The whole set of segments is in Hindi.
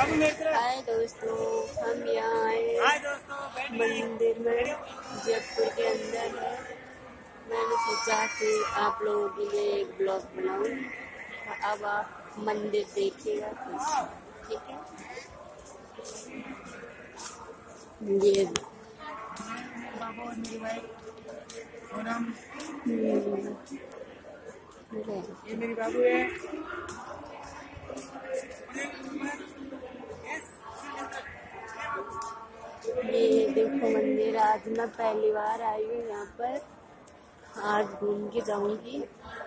हाय दोस्तों, हम यहाँ आए मंदिर में, जयपुर के अंदर है। मैंने सोचा कि आप लोगों के लिए एक ब्लॉग बनाऊं। अब आप मंदिर देखिएगा कुछ, ठीक है। ये बाबू और मेरी भाई और हम, ये मेरी बाबू है। ये देखो मंदिर, आज मैं पहली बार आई हूँ यहाँ पर। आज घूम के जाऊंगी।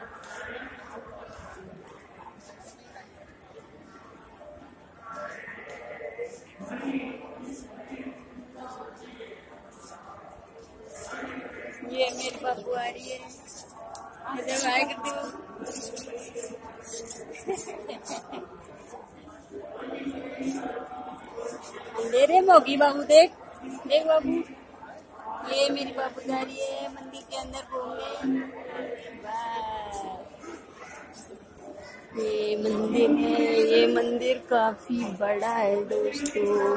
ये मेरी बाबू आ रही है, मुझे बाय कर दो। अंधेरे में होगी बाबू, देख देख बाबू, ये मेरी बाबू जा रही है मंदिर के अंदर घूमने। ये मंदिर है, ये मंदिर काफी बड़ा है दोस्तों।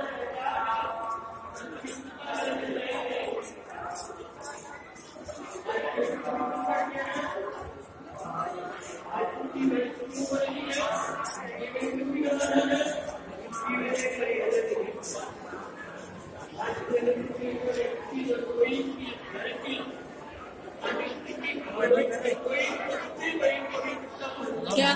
क्या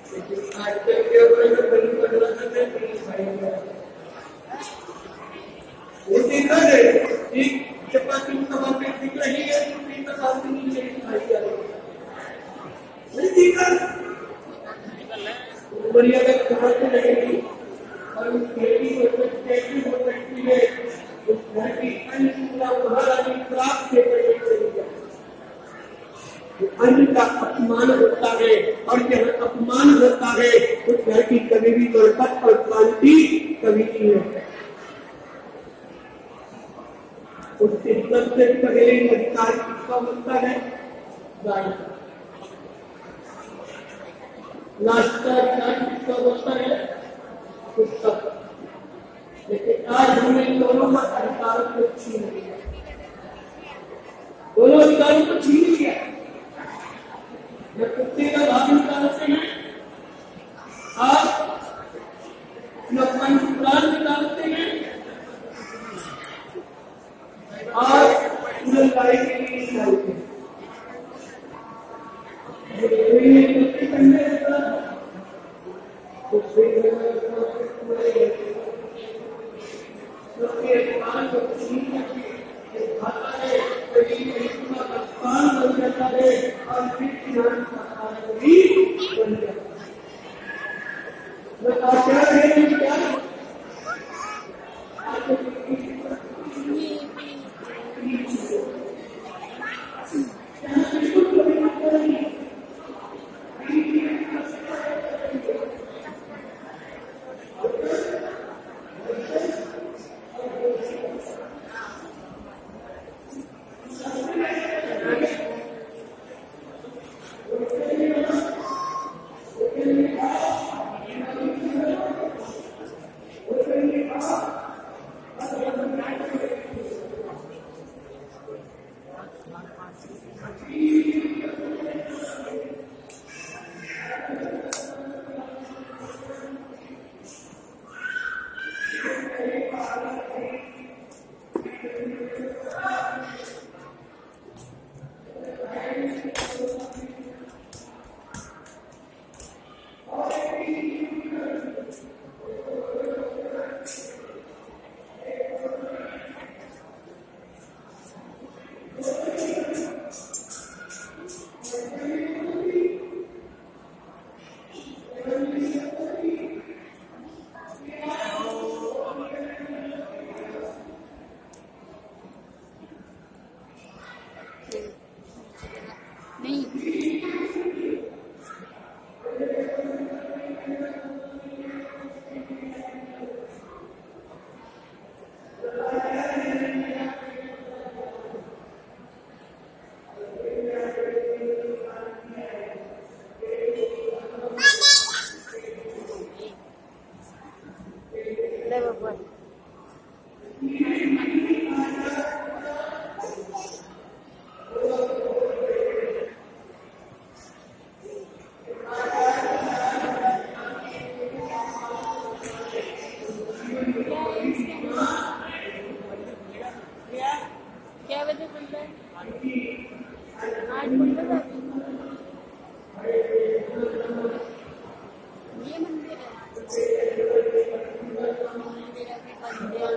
लेकिन आजकल के ऊपर बड़ी परिवर्तन है वो देखा है एक चपाती कबाब पे दिख रही है तो तीन कबाब की नीचे खाई जा रही है नहीं देखा बढ़िया का कहाँ से लगेगी और उस खेती हो सकती है उस घर की अन्य पूरा बाहर आने प्राप्त अन्न का अपमान होता है और जहाँ अपमान होता है उस घर की कभी भी बरकत और क्रांति कभी नहीं है। उससे सबसे पहले अधिकार किसका बनता है? गाय। नाश्ता अधिकार किसका बनता है? कुत्ता। लेकिन आज हमने दोनों का अधिकारों को छीन लिया, दोनों अधिकारों को छीन लिया। कुत्ते का भाग निकालते हैं, आप अपना प्राण निकालते हैं, आप गाय के लिए निकालते हैं। क्या बजे खुलता है? 8 खुलता था। ये मंदिर है, मंदिर अभी बंद है।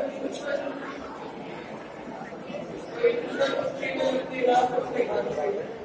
Thank you.